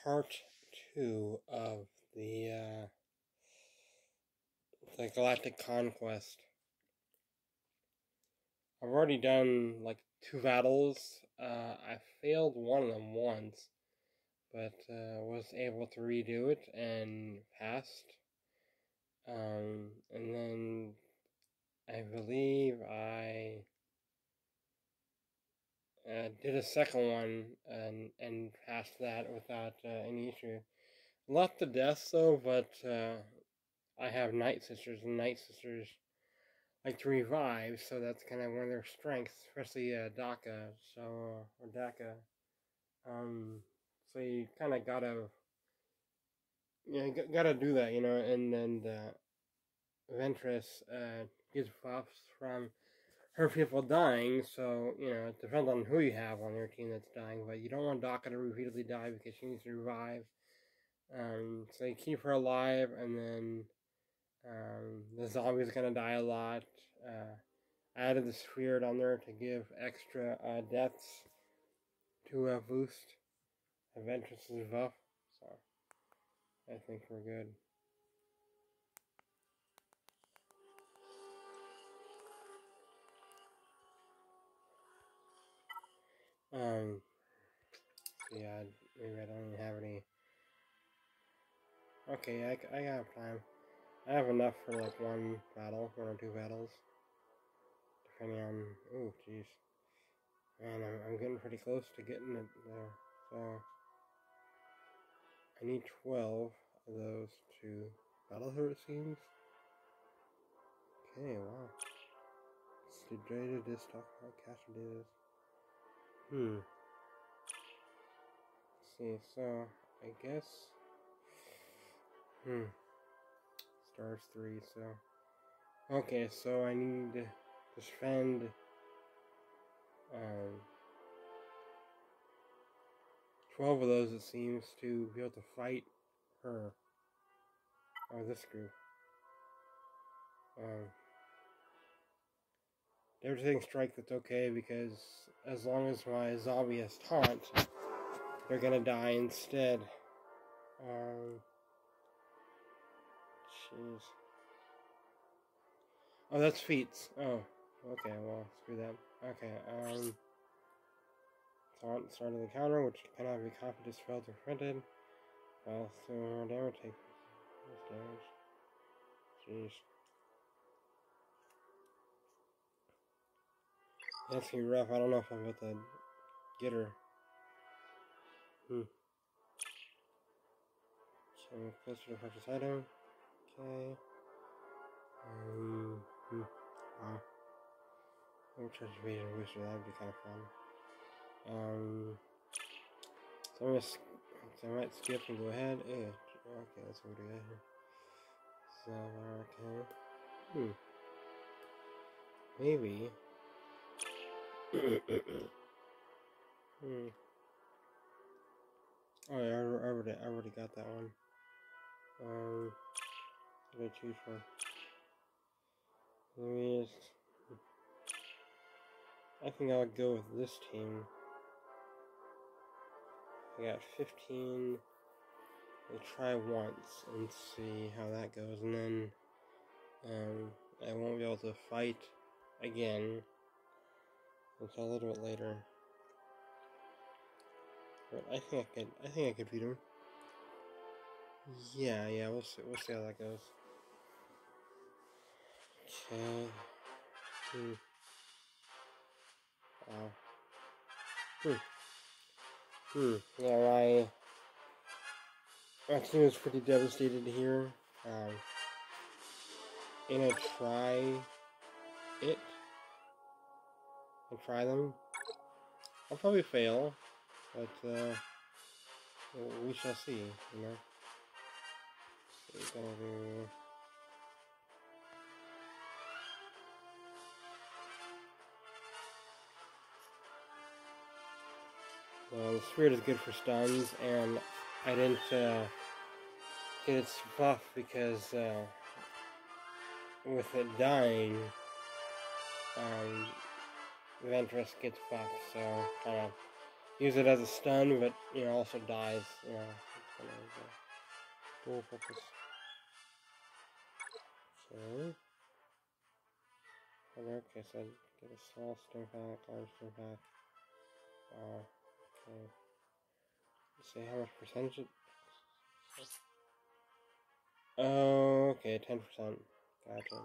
part 2 of the Galactic Conquest. I've already done like 2 battles. I failed one of them once, but was able to redo it and passed. And then I believe I did a second one and passed that without any issue. Not to death though, but I have Night Sisters, and Night Sisters like to revive, so that's kind of one of their strengths, especially Daka. Or Daka. So you kind of gotta do that, and Ventress gets buffs from her people dying, so, it depends on who you have on your team that's dying, but you don't want Daka to repeatedly die because she needs to revive. So you keep her alive, and then the zombie's gonna die a lot. Added the spirit on there to give extra deaths to boost Ventress's buff, so I think we're good. Yeah, maybe I don't even have any. Okay, I have time. I have enough for like one or 2 battles, depending on. Oh, jeez, man, I'm getting pretty close to getting it there. So I need 12 of those to battle her. It seems. Okay, wow. Degraded this stuff. How Castle did this. Let's see, so I guess. Stars 3, so. Okay, so I need to spend 12 of those, it seems, to be able to fight her. Or this group. Everything strike, that's okay, because as long as my zombie has taunt, they're gonna die instead. Jeez. Oh, that's feats. Oh, okay, well, screw that. Okay, taunt started the counter, which cannot be copied, dispelled, or printed. Well, so more damage, take this damage. Jeez. That's gonna be rough. I don't know if I'm about to get her. So, closer to purchase item. Okay. Wow. Maybe charge evasion booster, that would be kind of fun. So I might skip and go ahead. Okay, that's what we do here. So, okay. Maybe. Oh, yeah, I already got that one. What did I choose for? Let me just. I think I'll go with this team. I got 15. We'll try once and see how that goes, and then I won't be able to fight again until a little bit later. But I think I could beat him. Yeah, we'll see how that goes. Okay. Wow. Yeah, my team is pretty devastated here. I'm gonna try it and try them. I'll probably fail, but we shall see, So we're gonna do. The spirit is good for stuns, and I didn't get its buff because with it dying, Ventress gets buffed, so kind of use it as a stun, but you know also dies. You know, it's kind of dual purpose. So, okay, so get a small stim pack, large stim pack. Okay. Let's see how much percentage it. Oh, okay, 10%. Gotcha.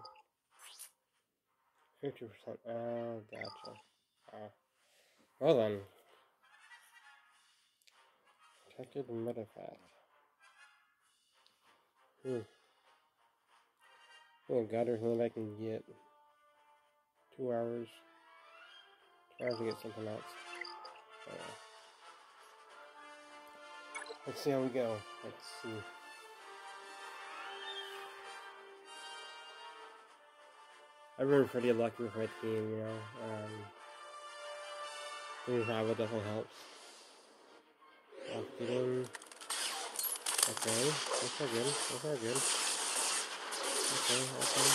50%. Oh, gotcha. Well then. Protected Metafact. Oh, got everything that I can get. 2 hours. 2 hours to get something else. Oh, yeah. Let's see how we go. Let's see. I've been pretty lucky with my team, you know. Doing travel definitely helps. Getting. Okay, those are good. Those are good. Okay, okay.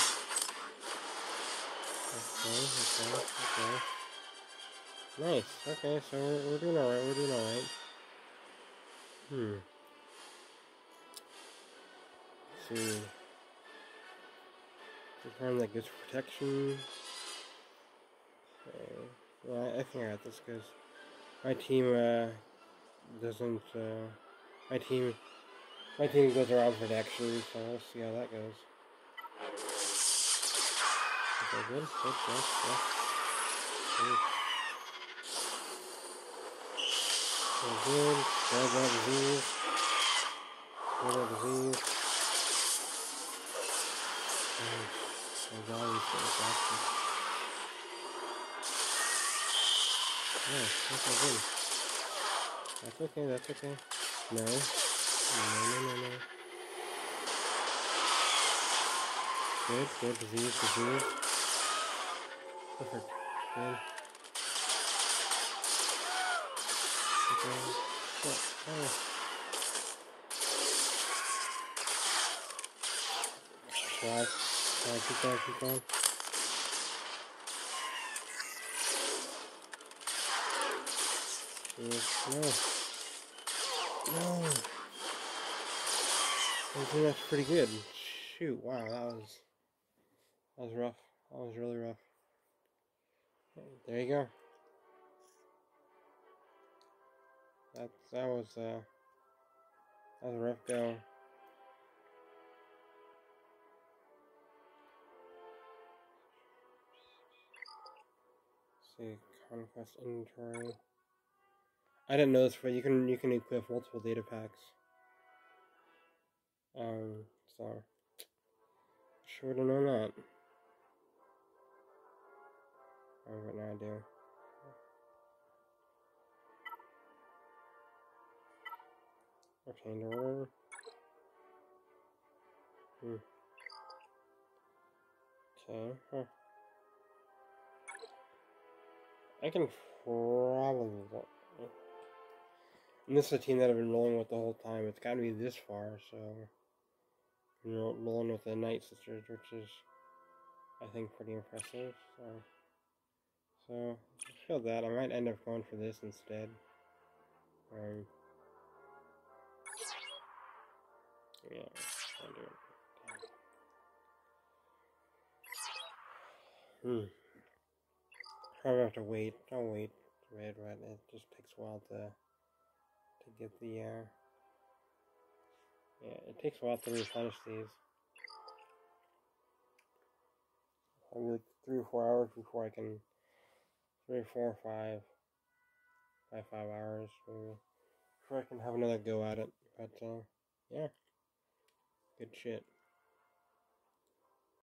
Okay. Nice. Okay, so we're doing alright. We're doing alright. Let's see. Confirm that gives protection. Okay. Well, I think I got this because my team doesn't. My team goes around protection, so we'll see how that goes. Okay, good. Good. Spread that disease. Spread that disease. My God, he's so exhausted. Yeah, that's all good. That's okay, that's okay. No. No. Good, disease. Perfect. Good. Okay. Oh. Keep going. No. I think that's pretty good. Shoot, wow, that was rough. That was really rough. There you go. That was a rough go. Let's see, conquest inventory. I didn't know this, but you can equip multiple data packs. So should have known that. But now I do. Retained order. Okay. Huh. I can probably. And this is a team that I've been rolling with the whole time. It's got to be this far, so I'm rolling with the Night Sisters, which is, I think, pretty impressive. So I feel that I might end up going for this instead. Yeah, I'll do it. Probably have to wait. I'll wait. Red, it just takes a while to get the yeah, it takes a while to replenish these. Probably like 3 or 4 hours before I can 3 or 4 or 5 by 5 hours before I can have another go at it. But yeah, good shit.